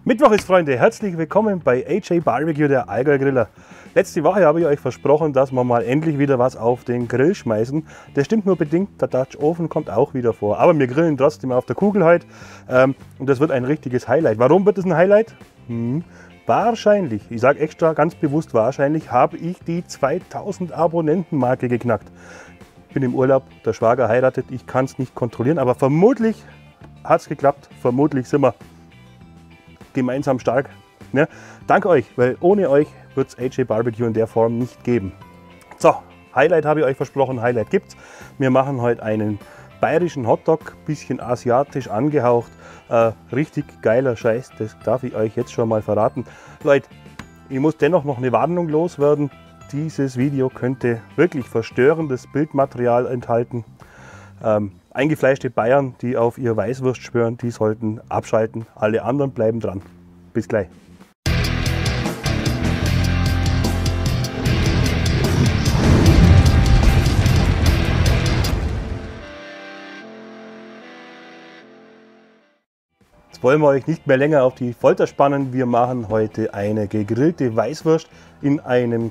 Mittwoch ist, Freunde, herzlich willkommen bei AJ Barbecue, der Allgäu Griller. Letzte Woche habe ich euch versprochen, dass wir mal endlich wieder was auf den Grill schmeißen. Das stimmt nur bedingt, der Dutch Oven kommt auch wieder vor. Aber wir grillen trotzdem auf der Kugel heute und das wird ein richtiges Highlight. Warum wird es ein Highlight? Wahrscheinlich, ich sage extra ganz bewusst wahrscheinlich, habe ich die 2000 Abonnenten-Marke geknackt. Ich bin im Urlaub, der Schwager heiratet, ich kann es nicht kontrollieren, aber vermutlich hat es geklappt, vermutlich sind wir gemeinsam stark. Ne? Dank euch, weil ohne euch wird es AJ Barbecue in der Form nicht geben. So, Highlight habe ich euch versprochen, Highlight gibt's. Wir machen heute einen bayerischen Hotdog, bisschen asiatisch angehaucht. Richtig geiler Scheiß, das darf ich euch jetzt schon mal verraten. Leute, ich muss dennoch noch eine Warnung loswerden. Dieses Video könnte wirklich verstörendes Bildmaterial enthalten. Eingefleischte Bayern, die auf ihr Weißwurst schwören, die sollten abschalten. Alle anderen bleiben dran. Bis gleich. Jetzt wollen wir euch nicht mehr länger auf die Folter spannen. Wir machen heute eine gegrillte Weißwurst in einem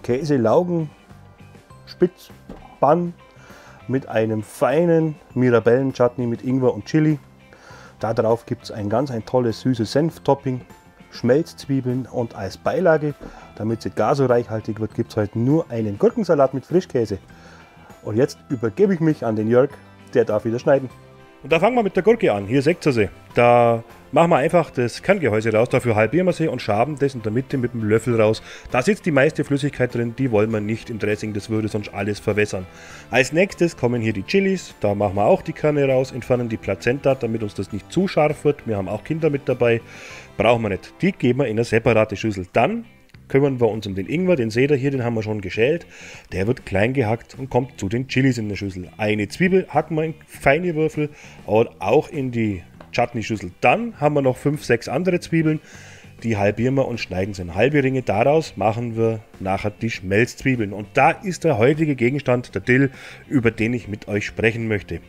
Käse-Laugen-Spitzbann mit einem feinen Mirabellen-Chutney mit Ingwer und Chili. Darauf gibt es ein tolles süßes Senf-Topping, Schmelzzwiebeln und als Beilage, damit sie gar so reichhaltig wird, gibt es heute nur einen Gurkensalat mit Frischkäse. Und jetzt übergebe ich mich an den Jörg, der darf wieder schneiden. Und da fangen wir mit der Gurke an. Hier seht ihr sie. Da machen wir einfach das Kerngehäuse raus, dafür halbieren wir sie und schaben das in der Mitte mit dem Löffel raus. Da sitzt die meiste Flüssigkeit drin, die wollen wir nicht im Dressing, das würde sonst alles verwässern. Als nächstes kommen hier die Chilis, da machen wir auch die Kerne raus, entfernen die Plazenta, damit uns das nicht zu scharf wird. Wir haben auch Kinder mit dabei, brauchen wir nicht. Die geben wir in eine separate Schüssel. Dann kümmern wir uns um den Ingwer, den seht ihr hier, den haben wir schon geschält. Der wird klein gehackt und kommt zu den Chilis in der Schüssel. Eine Zwiebel hacken wir in feine Würfel und auch in die Chutney-Schüssel. Dann haben wir noch 5, 6 andere Zwiebeln, die halbieren wir und schneiden sie in halbe Ringe. Daraus machen wir nachher die Schmelzzwiebeln. Und da ist der heutige Gegenstand, der Dill, über den ich mit euch sprechen möchte.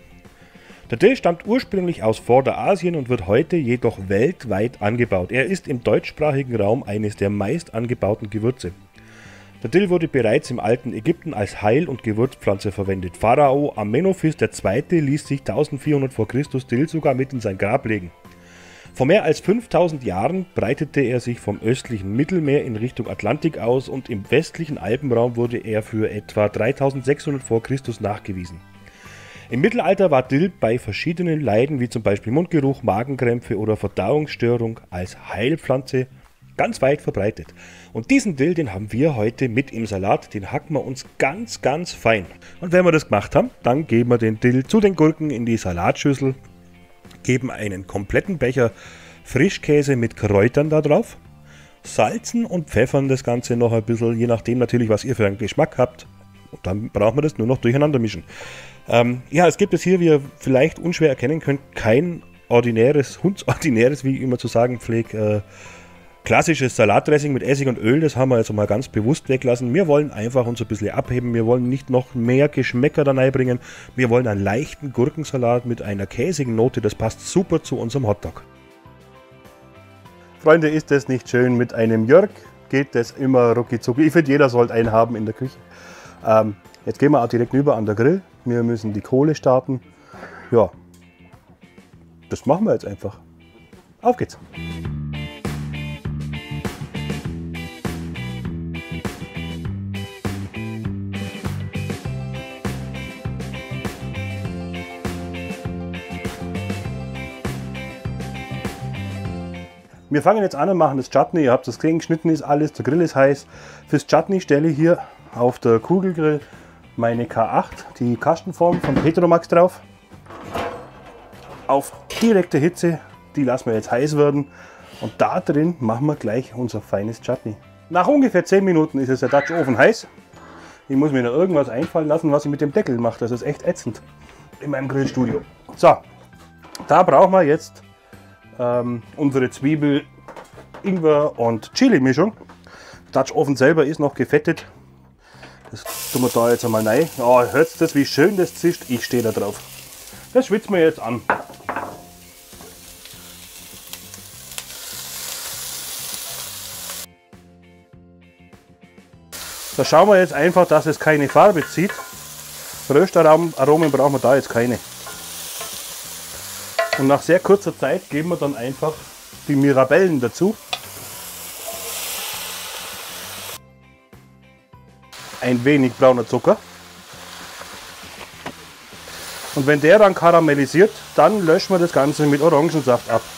Der Dill stammt ursprünglich aus Vorderasien und wird heute jedoch weltweit angebaut. Er ist im deutschsprachigen Raum eines der meist angebauten Gewürze. Der Dill wurde bereits im alten Ägypten als Heil- und Gewürzpflanze verwendet. Pharao Amenophis II. Ließ sich 1400 v. Chr. Dill sogar mit in sein Grab legen. Vor mehr als 5000 Jahren breitete er sich vom östlichen Mittelmeer in Richtung Atlantik aus und im westlichen Alpenraum wurde er für etwa 3600 v. Chr. Nachgewiesen. Im Mittelalter war Dill bei verschiedenen Leiden wie zum Beispiel Mundgeruch, Magenkrämpfe oder Verdauungsstörung als Heilpflanze ganz weit verbreitet. Und diesen Dill, den haben wir heute mit im Salat, den hacken wir uns ganz fein. Und wenn wir das gemacht haben, dann geben wir den Dill zu den Gurken in die Salatschüssel, geben einen kompletten Becher Frischkäse mit Kräutern da drauf, salzen und pfeffern das Ganze noch ein bisschen, je nachdem natürlich, was ihr für einen Geschmack habt. Und dann brauchen wir das nur noch durcheinander mischen. Ja, es gibt es hier, wie ihr vielleicht unschwer erkennen könnt, kein hundsordinäres, wie ich immer zu sagen pflege, klassisches Salatdressing mit Essig und Öl. Das haben wir also mal ganz bewusst weglassen. Wir wollen einfach uns ein bisschen abheben. Wir wollen nicht noch mehr Geschmäcker da reinbringen. Wir wollen einen leichten Gurkensalat mit einer käsigen Note. Das passt super zu unserem Hotdog. Freunde, ist das nicht schön? Mit einem Jörg geht das immer rucki zucki. Ich finde, jeder sollte einen haben in der Küche. Jetzt gehen wir auch direkt rüber an den Grill. Wir müssen die Kohle starten. Ja, das machen wir jetzt einfach. Auf geht's! Wir fangen jetzt an und machen das Chutney. Ihr habt das gesehen, geschnitten ist alles, der Grill ist heiß. Fürs Chutney stelle ich hier auf der Kugelgrill meine K8, die Kastenform von Petromax drauf. Auf direkte Hitze, die lassen wir jetzt heiß werden. Und da drin machen wir gleich unser feines Chutney. Nach ungefähr 10 Minuten ist es der Dutch Oven heiß. Ich muss mir da irgendwas einfallen lassen, was ich mit dem Deckel mache. Das ist echt ätzend in meinem Grillstudio. So, da brauchen wir jetzt unsere Zwiebel, Ingwer und Chili Mischung. Der Dutch Oven selber ist noch gefettet. Das tun wir da jetzt einmal rein. Oh, hört ihr das, wie schön das zischt? Ich stehe da drauf. Das schwitzen wir jetzt an. Da schauen wir jetzt einfach, dass es keine Farbe zieht. Röstaromen brauchen wir da jetzt keine. Und nach sehr kurzer Zeit geben wir dann einfach die Mirabellen dazu. Ein wenig brauner Zucker. Und wenn der dann karamellisiert, dann löschen wir das Ganze mit Orangensaft ab.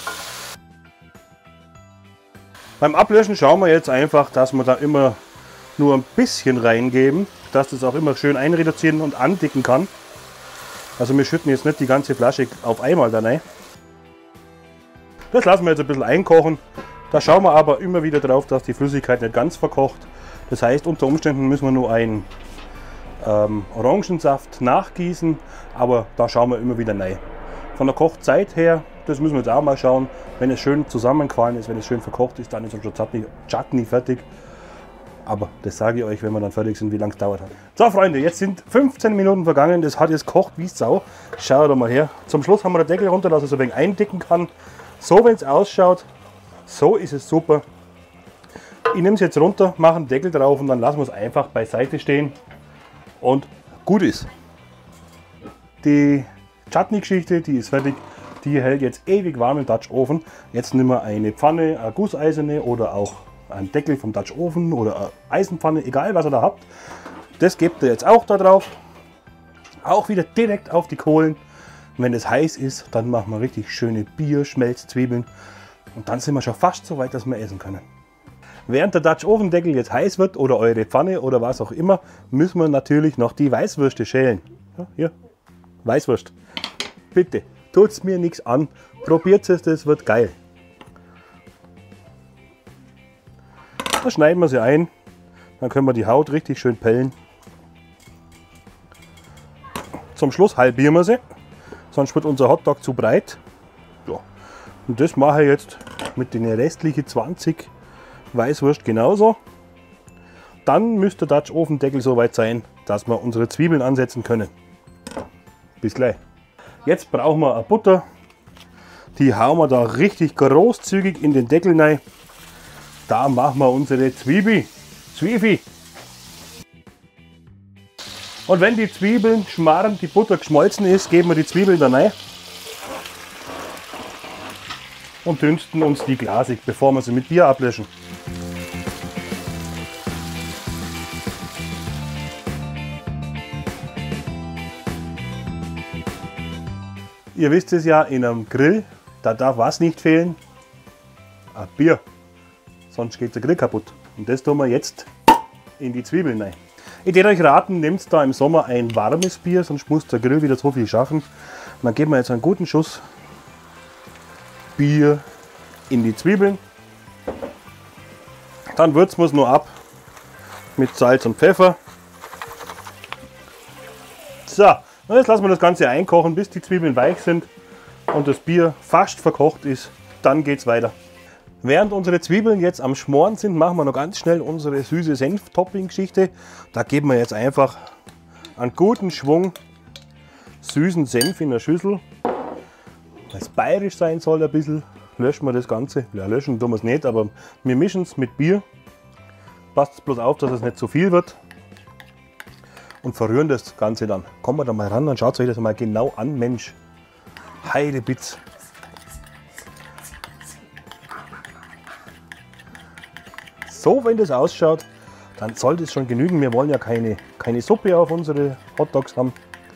Beim Ablöschen schauen wir jetzt einfach, dass wir da immer nur ein bisschen reingeben, dass das auch immer schön einreduzieren und andicken kann. Also wir schütten jetzt nicht die ganze Flasche auf einmal da rein. Das lassen wir jetzt ein bisschen einkochen. Da schauen wir aber immer wieder drauf, dass die Flüssigkeit nicht ganz verkocht. Das heißt, unter Umständen müssen wir nur einen Orangensaft nachgießen, aber da schauen wir immer wieder rein. Von der Kochzeit her, das müssen wir jetzt auch mal schauen. Wenn es schön zusammengequallen ist, wenn es schön verkocht ist, dann ist unser Chutney fertig. Aber das sage ich euch, wenn wir dann fertig sind, wie lange es dauert hat. So Freunde, jetzt sind 15 Minuten vergangen. Das hat jetzt gekocht wie Sau. Schaut doch mal her. Zum Schluss haben wir den Deckel runter, dass es ein wenig eindicken kann. So, wenn es ausschaut, so ist es super. Ich nehme es jetzt runter, mache einen Deckel drauf und dann lassen wir es einfach beiseite stehen. Und gut ist. Die Chutney-Geschichte, die ist fertig. Die hält jetzt ewig warm im Dutch Ofen. Jetzt nehmen wir eine Pfanne, eine gusseiserne oder auch einen Deckel vom Dutch Ofen oder eine Eisenpfanne, egal was ihr da habt. Das gebt ihr jetzt auch da drauf. Auch wieder direkt auf die Kohlen. Und wenn es heiß ist, dann machen wir richtig schöne Bier-Schmelzzwiebeln. Und dann sind wir schon fast so weit, dass wir essen können. Während der Dutch Ofendeckel jetzt heiß wird oder eure Pfanne oder was auch immer, müssen wir natürlich noch die Weißwürste schälen. Ja, hier, Weißwurst. Bitte, tut's mir nichts an. Probiert es, das wird geil. Da schneiden wir sie ein. Dann können wir die Haut richtig schön pellen. Zum Schluss halbieren wir sie, sonst wird unser Hotdog zu breit. Ja. Und das mache ich jetzt mit den restlichen 20 Weißwurst genauso. Dann müsste der Dutch Ofendeckel so weit sein, dass wir unsere Zwiebeln ansetzen können. Bis gleich. Jetzt brauchen wir eine Butter. Die hauen wir da richtig großzügig in den Deckel rein. Da machen wir unsere Zwiebel. Und wenn die Zwiebeln schmarren, die Butter geschmolzen ist, geben wir die Zwiebeln da rein. Und dünsten uns die glasig, bevor wir sie mit Bier ablöschen. Ihr wisst es ja, in einem Grill, da darf was nicht fehlen? Ein Bier. Sonst geht der Grill kaputt. Und das tun wir jetzt in die Zwiebeln rein. Ich würde euch raten, nehmt da im Sommer ein warmes Bier, sonst muss der Grill wieder so viel schaffen. Und dann geben wir jetzt einen guten Schuss Bier in die Zwiebeln. Dann würzen wir es nur ab mit Salz und Pfeffer. So, und jetzt lassen wir das Ganze einkochen, bis die Zwiebeln weich sind und das Bier fast verkocht ist. Dann geht es weiter. Während unsere Zwiebeln jetzt am Schmoren sind, machen wir noch ganz schnell unsere süße Senf-Topping-Geschichte. Da geben wir jetzt einfach einen guten Schwung süßen Senf in der Schüssel. Weil es bayerisch sein soll ein bisschen, löschen wir das Ganze. Ja, löschen tun wir es nicht, aber wir mischen es mit Bier. Passt bloß auf, dass es nicht zu viel wird. Und verrühren das Ganze dann. Kommen wir da mal ran, dann schaut euch das mal genau an, Mensch. Heidebitz. So, wenn das ausschaut, dann sollte es schon genügen. Wir wollen ja keine Suppe auf unsere Hotdogs haben.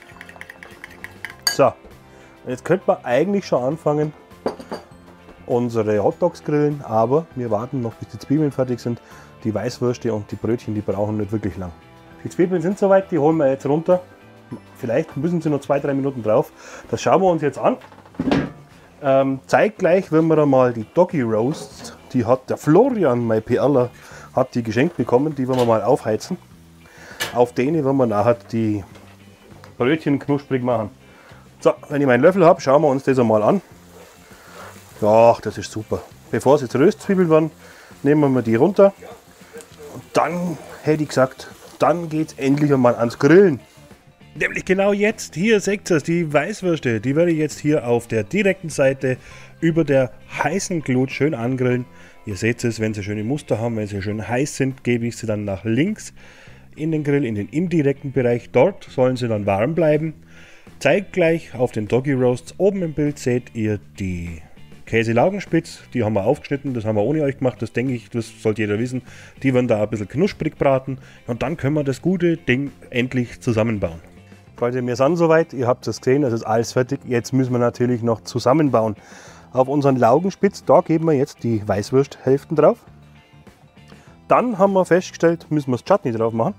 So, jetzt könnte man eigentlich schon anfangen, unsere Hotdogs grillen, aber wir warten noch, bis die Zwiebeln fertig sind. Die Weißwürste und die Brötchen, die brauchen nicht wirklich lang. Die Zwiebeln sind soweit, die holen wir jetzt runter. Vielleicht müssen sie noch 2-3 Minuten drauf. Das schauen wir uns jetzt an. Zeitgleich, wenn wir mal die Doggy Roasts, die hat der Florian, mein PRler, hat die geschenkt bekommen, die wollen wir mal aufheizen. Auf denen wollen wir nachher die Brötchen knusprig machen. So, wenn ich meinen Löffel habe, schauen wir uns das einmal an. Ja, das ist super. Bevor es jetzt Röstzwiebeln werden, nehmen wir die runter. Und dann hätte ich gesagt, dann geht es endlich einmal ans Grillen. Nämlich genau jetzt, hier seht ihr die Weißwürste, die werde ich jetzt hier auf der direkten Seite über der heißen Glut schön angrillen. Ihr seht es, wenn sie schöne Muster haben, wenn sie schön heiß sind, gebe ich sie dann nach links in den Grill, in den indirekten Bereich. Dort sollen sie dann warm bleiben. Zeitgleich auf den Doggy Roasts oben im Bild seht ihr die Käse-Laugenspitz. Die haben wir aufgeschnitten, das haben wir ohne euch gemacht, das denke ich, das sollte jeder wissen. Die werden da ein bisschen knusprig braten und dann können wir das gute Ding endlich zusammenbauen. Leute, wir sind soweit, ihr habt es gesehen, es ist alles fertig. Jetzt müssen wir natürlich noch zusammenbauen. Auf unseren Laugenspitz, da geben wir jetzt die Weißwursthälften drauf. Dann haben wir festgestellt, müssen wir das Chutney drauf machen.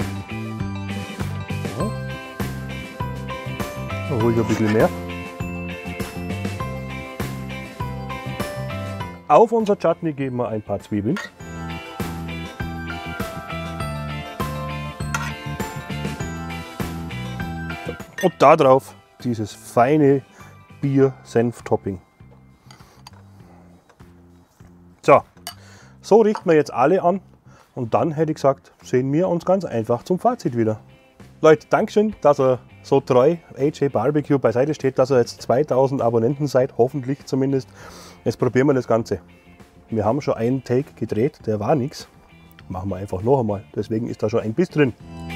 Ja. Da hole ich ein bisschen mehr. Auf unser Chutney geben wir ein paar Zwiebeln. Und da drauf dieses feine Bier-Senf-Topping. So richten wir jetzt alle an und dann hätte ich gesagt, sehen wir uns ganz einfach zum Fazit wieder. Leute, Dankeschön, dass ihr so treu AJ Barbecue beiseite steht, dass ihr jetzt 2000 Abonnenten seid, hoffentlich zumindest. Jetzt probieren wir das Ganze. Wir haben schon einen Take gedreht, der war nichts. Machen wir einfach noch einmal, deswegen ist da schon ein Biss drin.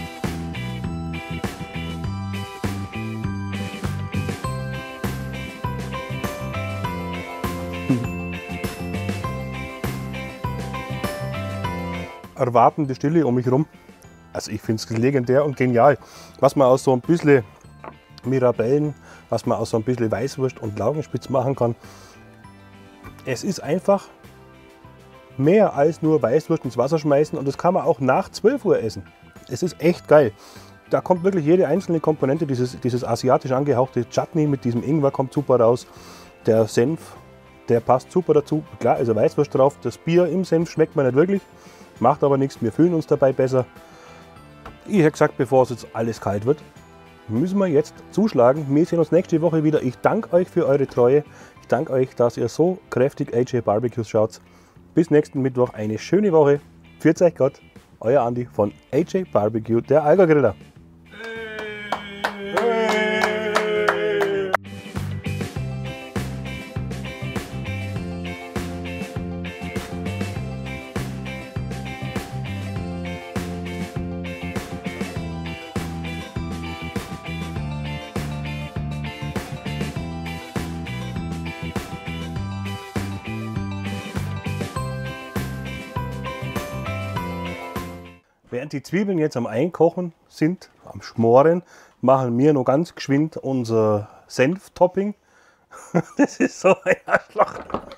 Erwartende Stille um mich herum. Also ich finde es legendär und genial. Was man aus so ein bisschen Mirabellen, was man aus so ein bisschen Weißwurst und Laugenspitz machen kann. Es ist einfach mehr als nur Weißwurst ins Wasser schmeißen und das kann man auch nach 12 Uhr essen. Es ist echt geil. Da kommt wirklich jede einzelne Komponente, dieses asiatisch angehauchte Chutney mit diesem Ingwer kommt super raus. Der Senf, der passt super dazu. Klar, also Weißwurst drauf. Das Bier im Senf schmeckt man nicht wirklich. Macht aber nichts, wir fühlen uns dabei besser. Ich hätte gesagt, bevor es jetzt alles kalt wird, müssen wir jetzt zuschlagen. Wir sehen uns nächste Woche wieder. Ich danke euch für eure Treue. Ich danke euch, dass ihr so kräftig AJ Barbecues schaut. Bis nächsten Mittwoch eine schöne Woche. Pfiat euch Gott, euer Andi von AJ Barbecue, der Allgäu Griller. Während die Zwiebeln jetzt am Einkochen sind, am Schmoren, machen wir noch ganz geschwind unser Senf-Topping. Das ist so ein Arschloch.